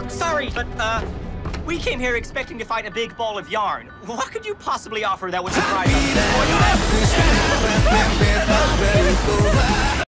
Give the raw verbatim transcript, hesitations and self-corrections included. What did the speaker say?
sorry, but, uh, we came here expecting to find a big ball of yarn. What could you possibly offer that would surprise us?